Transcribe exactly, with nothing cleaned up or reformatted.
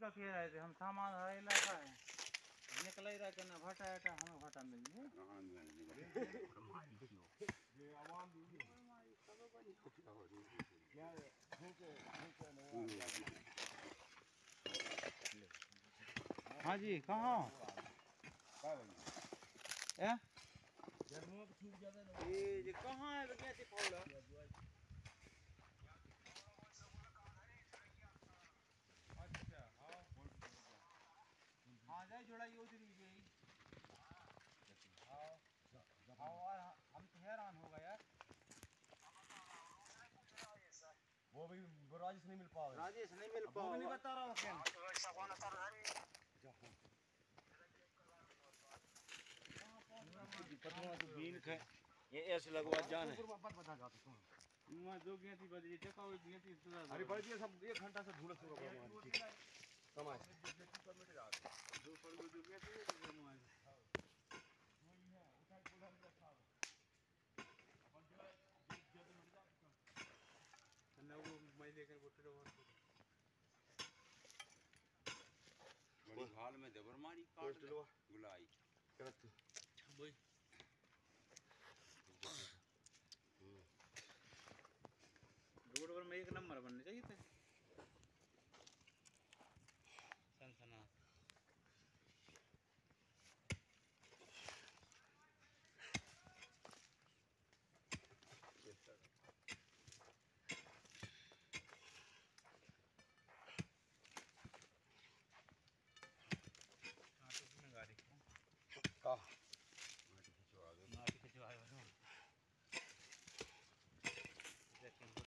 कह रहे थे हम सामान हरा इलाका है निकल ही रहा करना भटा हटा हमें भटा मिल गया हाँ जी कहाँ ए ये जी कहाँ है कैसे फाउला अच्छा हाँ हाँ जाए जोड़ाई उधर ही गई हाँ हाँ हम तो हैरान हो गए यार वो भी राजेश नहीं मिल पावे राजेश नहीं मिल पावे वो भी नहीं बता रहा हूँ क्या पटवा तो बीन के ये ऐसे लगवा जान है मत बता जाते तुम मैं दो गेंटी बजे देखा वो गेंटी अरे बढ़ दिया सब एक घंटा से ढूंढ शुरू कर ठीक समझ दो पर वो जो गेंटी है वो मार वही है उठा बुला के रखा अपन जो जब उठ जा ना वो मैं लेकर बोतल और बड़ी हाल में जबर मारी काट गुलाई करत वही रोड पर में एक नंबर बनने चाहिए